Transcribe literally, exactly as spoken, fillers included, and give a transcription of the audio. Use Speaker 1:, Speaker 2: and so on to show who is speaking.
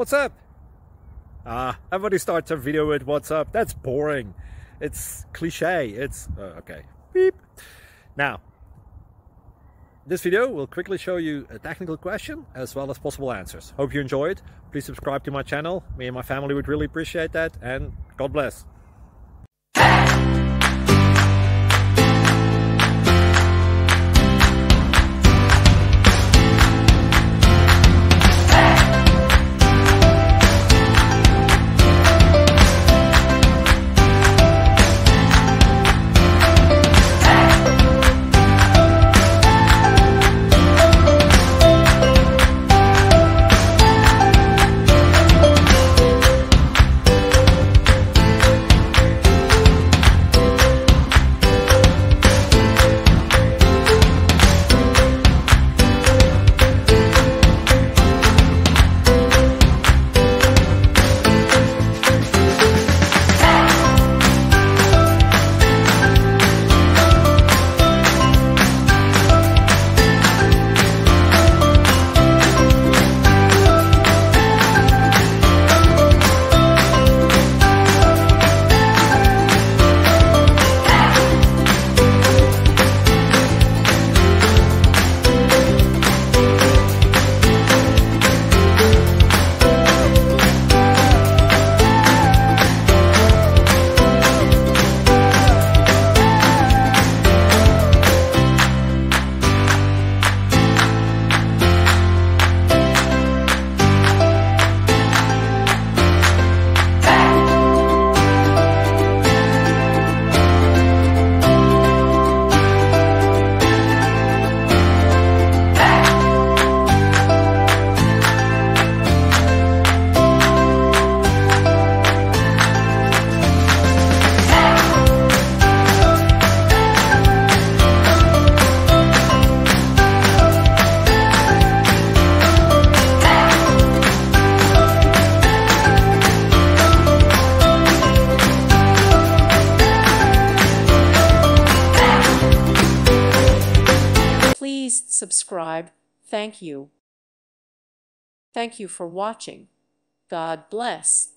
Speaker 1: What's up? Ah, everybody starts a video with what's up. That's boring. It's cliche. It's uh, okay. Beep. Now, this video will quickly show you a technical question as well as possible answers. Hope you enjoyed. Please subscribe to my channel. Me and my family would really appreciate that, and God bless.
Speaker 2: Please subscribe. Thank you. Thank you for watching. God bless.